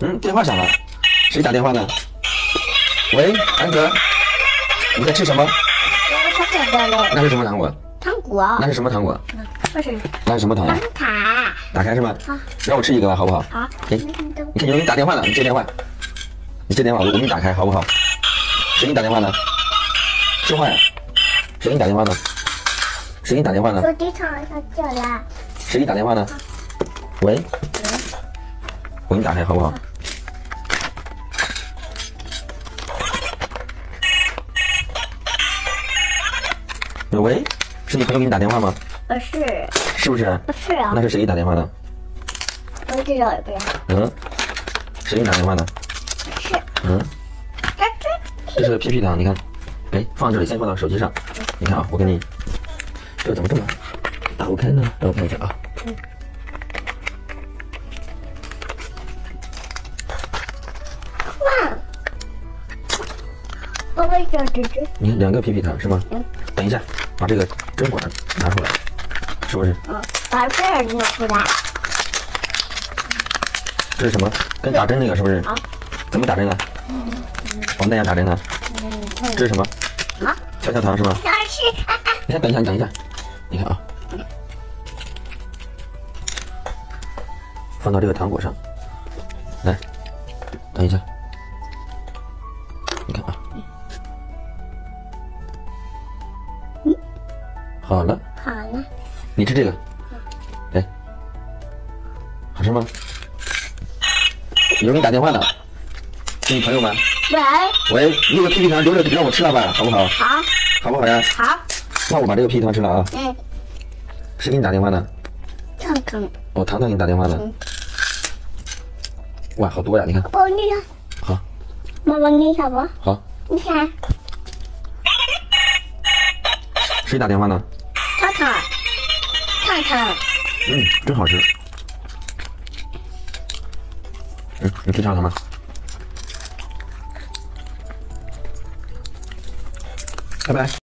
电话响了，谁打电话呢？喂，安泽，你在吃什么？ 我吃这个嘞。 那是什么糖果？ 糖果。 那是什么糖果？ 不是。 那是什么糖呀？ 卡。 打开是吗？ 好。 让我吃一个吧，好不好？ 好。 给，你看有人打电话了，你接电话。你接电话，我给你打开，好不好？谁给你打电话呢？说话呀！谁给你打电话呢？谁给你打电话呢？ 手机上叫了。 谁给你打电话呢？喂。我给你打开，好不好？喂，是你朋友给你打电话吗？ 不是。 是不是？ 不是啊。 那是谁给你打电话的？ 我知道也不要。 谁给你打电话的？ 是。 这是屁屁糖，你看，哎，放这里，先放到手机上。你看啊，我给你，这个怎么这么打不开呢？让我看一下啊。 哇！我会叫芝芝。 你看2个屁屁糖是吗？等一下，把这个针管拿出来，是不是？ 把这儿拿出来。 这是什么？跟打针那个是不是？怎么打针呢？王大爷打针呢？这是什么？敲敲糖是吗？你看，等一下，你等一下，你看啊，放到这个糖果上，来，等一下，你看啊，好了， 好了， 你吃这个，哎，好吃吗？有人给你打电话呢，是你朋友吗？喂，你有个屁屁糖留着让我吃了吧，好不好？ 好， 好不好呀？ 好。 那我把这个屁屁糖吃了啊。谁给你打电话呢？ 糖糖。 哦，糖糖给你打电话呢。哇，好多呀！你看。 我你看。 好。 妈妈，你看吧。 好。 你看。 谁打电话呢？ 糖糖。糖糖。 真好吃。你吃糖糖吗？拜拜。